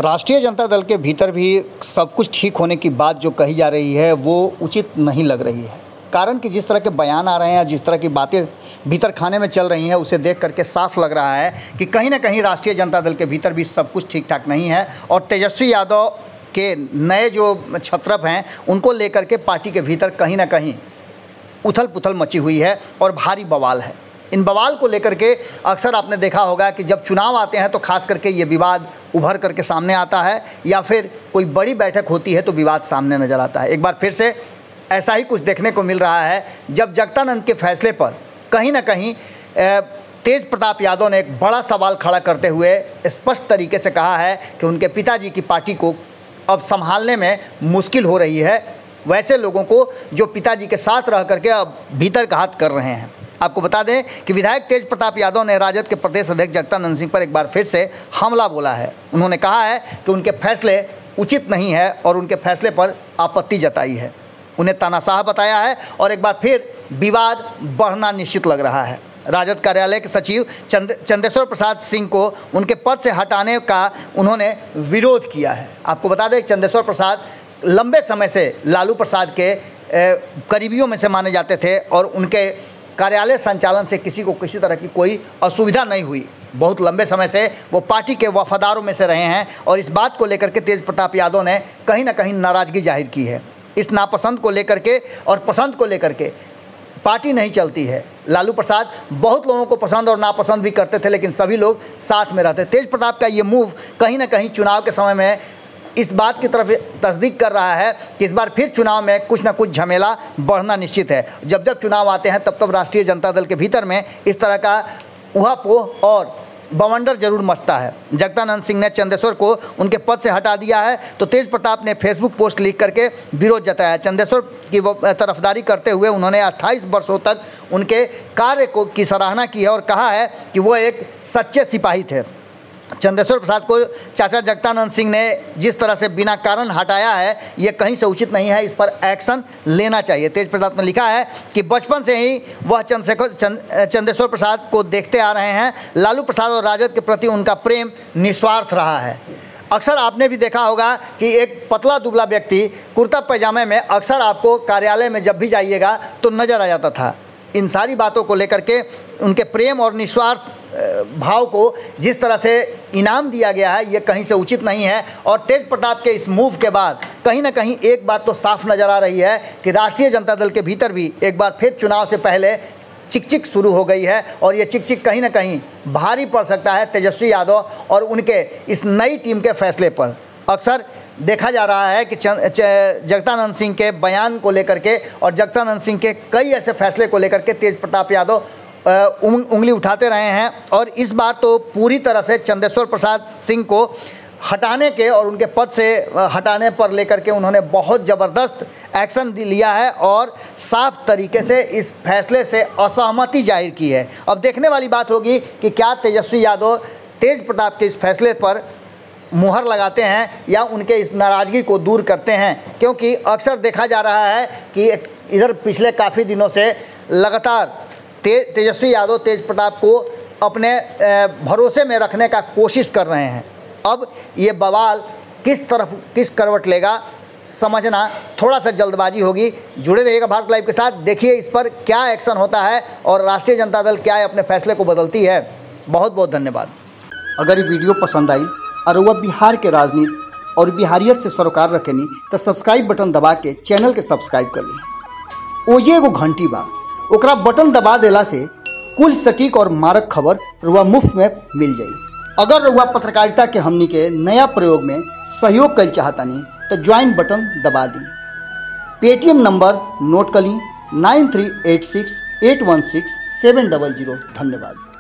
राष्ट्रीय जनता दल के भीतर भी सब कुछ ठीक होने की बात जो कही जा रही है वो उचित नहीं लग रही है। कारण कि जिस तरह के बयान आ रहे हैं, जिस तरह की बातें भीतर खाने में चल रही हैं, उसे देख करके साफ लग रहा है कि कहीं ना कहीं राष्ट्रीय जनता दल के भीतर भी सब कुछ ठीक ठाक नहीं है। और तेजस्वी यादव के नए जो छत्रप हैं उनको लेकर के पार्टी के भीतर कहीं ना कहीं उथल पुथल मची हुई है और भारी बवाल है। इन बवाल को लेकर के अक्सर आपने देखा होगा कि जब चुनाव आते हैं तो खास करके ये विवाद उभर करके सामने आता है, या फिर कोई बड़ी बैठक होती है तो विवाद सामने नज़र आता है। एक बार फिर से ऐसा ही कुछ देखने को मिल रहा है जब जगदानंद के फैसले पर कहीं ना कहीं तेज प्रताप यादव ने एक बड़ा सवाल खड़ा करते हुए स्पष्ट तरीके से कहा है कि उनके पिताजी की पार्टी को अब संभालने में मुश्किल हो रही है, वैसे लोगों को जो पिताजी के साथ रह करके अब भीतर का हाथ कर रहे हैं। आपको बता दें कि विधायक तेज प्रताप यादव ने राजद के प्रदेश अध्यक्ष जगदानंद सिंह पर एक बार फिर से हमला बोला है। उन्होंने कहा है कि उनके फैसले उचित नहीं है और उनके फैसले पर आपत्ति जताई है, उन्हें तानाशाह बताया है और एक बार फिर विवाद बढ़ना निश्चित लग रहा है। राजद कार्यालय के सचिव चंदेश्वर प्रसाद सिंह को उनके पद से हटाने का उन्होंने विरोध किया है। आपको बता दें कि चंदेश्वर प्रसाद लंबे समय से लालू प्रसाद के करीबियों में से माने जाते थे और उनके कार्यालय संचालन से किसी को किसी तरह की कोई असुविधा नहीं हुई। बहुत लंबे समय से वो पार्टी के वफादारों में से रहे हैं और इस बात को लेकर के तेज प्रताप यादव ने कहीं ना कहीं नाराज़गी जाहिर की है। इस नापसंद को लेकर के और पसंद को लेकर के पार्टी नहीं चलती है। लालू प्रसाद बहुत लोगों को पसंद और नापसंद भी करते थे, लेकिन सभी लोग साथ में रहते। तेज प्रताप का ये मूव कहीं ना कहीं चुनाव के समय में इस बात की तरफ तस्दीक कर रहा है कि इस बार फिर चुनाव में कुछ ना कुछ झमेला बढ़ना निश्चित है। जब जब चुनाव आते हैं तब तब राष्ट्रीय जनता दल के भीतर में इस तरह का उहापोह और बवंडर जरूर मचता है। जगदानंद सिंह ने चंदेश्वर को उनके पद से हटा दिया है तो तेज प्रताप ने फेसबुक पोस्ट लिख करके विरोध जताया। चंदेश्वर की तरफदारी करते हुए उन्होंने 28 वर्षों तक उनके कार्य की सराहना की है और कहा है कि वो एक सच्चे सिपाही थे। चंदेश्वर प्रसाद को चाचा जगदानंद सिंह ने जिस तरह से बिना कारण हटाया है ये कहीं से उचित नहीं है, इस पर एक्शन लेना चाहिए। तेज प्रताप ने लिखा है कि बचपन से ही वह चंदेश्वर प्रसाद को देखते आ रहे हैं। लालू प्रसाद और राजद के प्रति उनका प्रेम निस्वार्थ रहा है। अक्सर आपने भी देखा होगा कि एक पतला दुबला व्यक्ति कुर्ता पैजामे में अक्सर आपको कार्यालय में जब भी जाइएगा तो नज़र आ जाता था। इन सारी बातों को लेकर के उनके प्रेम और निस्वार्थ भाव को जिस तरह से इनाम दिया गया है ये कहीं से उचित नहीं है। और तेज प्रताप के इस मूव के बाद कहीं ना कहीं एक बात तो साफ नज़र आ रही है कि राष्ट्रीय जनता दल के भीतर भी एक बार फिर चुनाव से पहले चिकचिक शुरू हो गई है और ये चिकचिक कहीं ना कहीं भारी पड़ सकता है तेजस्वी यादव और उनके इस नई टीम के फैसले पर। अक्सर देखा जा रहा है कि जगदानंद सिंह के बयान को लेकर के और जगदानंद सिंह के कई ऐसे फैसले को लेकर के तेज प्रताप यादव उंगली उठाते रहे हैं और इस बार तो पूरी तरह से चंदेश्वर प्रसाद सिंह को हटाने के और उनके पद से हटाने पर लेकर के उन्होंने बहुत ज़बरदस्त एक्शन लिया है और साफ तरीके से इस फैसले से असहमति जाहिर की है। अब देखने वाली बात होगी कि क्या तेजस्वी यादव तेज प्रताप के इस फैसले पर मुहर लगाते हैं या उनके इस नाराज़गी को दूर करते हैं, क्योंकि अक्सर देखा जा रहा है कि इधर पिछले काफ़ी दिनों से लगातार तेजस्वी यादव तेज प्रताप को अपने भरोसे में रखने का कोशिश कर रहे हैं। अब ये बवाल किस करवट लेगा समझना थोड़ा सा जल्दबाजी होगी। जुड़े रहिएगा भारत लाइव के साथ, देखिए इस पर क्या एक्शन होता है और राष्ट्रीय जनता दल क्या अपने फैसले को बदलती है। बहुत बहुत धन्यवाद। अगर ये वीडियो पसंद आई और वह बिहार के राजनीति और बिहारियत से सरोकार रखेनी तो सब्सक्राइब बटन दबा के चैनल के सब्सक्राइब कर ली। ओजे एगो घंटी बा, ओकरा बटन दबा देला से कुल सटीक और मारक खबर रुआ मुफ्त में मिल जाई। अगर रुआ पत्रकारिता के हमनी के नया प्रयोग में सहयोग कर चाहतानी तो ज्वाइन बटन दबा दी। पेटीएम नंबर नोट कर ली 9386816700। धन्यवाद।